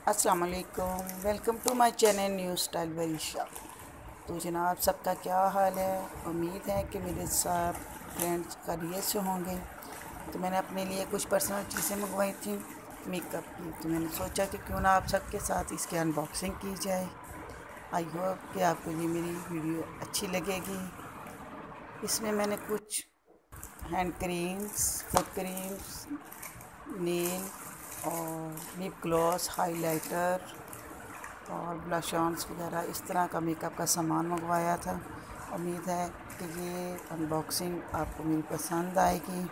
अस्सलाम वालेकुम, welcome to my channel new style Varisha. तो जनाब सबका क्या हाल है। उम्मीद है कि मेरे साथ फ्रेंड्स खैरियत से होंगे। तो मैंने अपने लिए कुछ पर्सनल चीज़ें मंगवाई थी मेकअप की, तो मैंने सोचा कि क्यों ना आप सबके साथ इसकी अनबॉक्सिंग की जाए। आई होप कि आपको ये मेरी वीडियो अच्छी लगेगी। इसमें मैंने कुछ hand creams, foot creams, nail और लिप ग्लॉस, हाइलाइटर और ब्लश ऑन्स वगैरह इस तरह का मेकअप का सामान मंगवाया था। उम्मीद है कि ये अनबॉक्सिंग आपको मेरी पसंद आएगी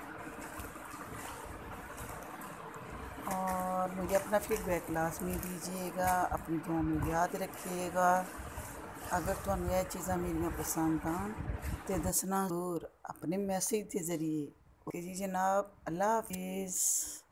और मुझे अपना फीडबैक लाजमी दीजिएगा। अपनी दुआ में याद रखिएगा। अगर तुहानू यह चीज़ां मेरियां पसंद आन तो दसना ज़रूर अपने मैसेज के ज़रिए। ओके जी जनाब, अल्लाह हाफिज़।